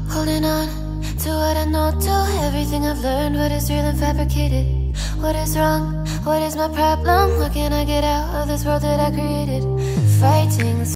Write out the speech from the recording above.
Holding on to what I know, to everything I've learned. What is real and fabricated? What is wrong? What is my problem? How can I get out of this world that I created? Fighting